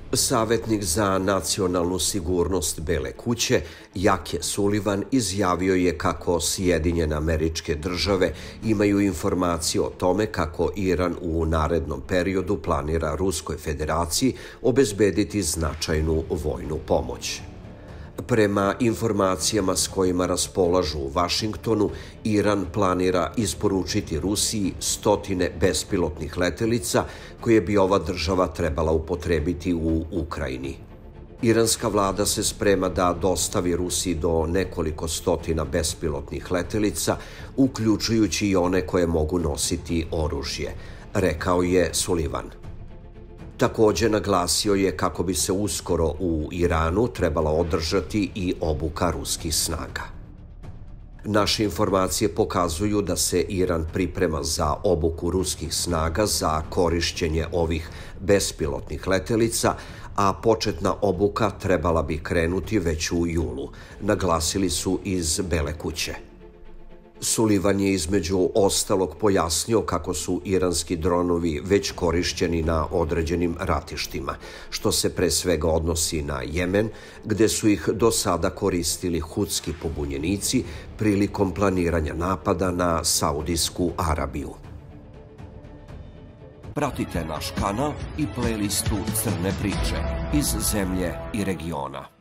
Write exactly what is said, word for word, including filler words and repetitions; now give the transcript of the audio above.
Savetnik za nacionalnu sigurnost Bele kuće, Jake Sullivan, izjavio je kako Sjedinjene Američke Države imaju informacije o tome kako Iran u narednom periodu planira Ruskoj Federaciji obezbediti značajnu vojnu pomoć. Prema informacijama s kojima raspolažu u Vašingtonu, Iran planira isporučiti Rusiji stotine bespilotnih letelica koje bi ova država trebala upotrebiti u Ukrajini. Iranska vlada se sprema da dostavi Rusiji do nekoliko stotina bespilotnih letelica, uključujući i one koje mogu nositi oružje, rekao je Sullivan. Takođe naglasio je kako bi se uskoro u Iranu trebala održati i obuka ruskih snaga. Naše informacije pokazuju da se Iran priprema za obuku ruskih snaga za korišćenje ovih bespilotnih letelica, a početna obuka trebala bi krenuti već u julu, naglasili su iz Bele kuće. Sullivan je između ostalog pojasnio kako su iranski dronovi već korišćeni na određenim ratištima, što se pre svega odnosi na Jemen, gde su ih do sada koristili hutski pobunjenici prilikom planiranja napada na Saudijsku Arabiju. Pratite naš kanal i playlistu Crne priče iz zemlje i regiona.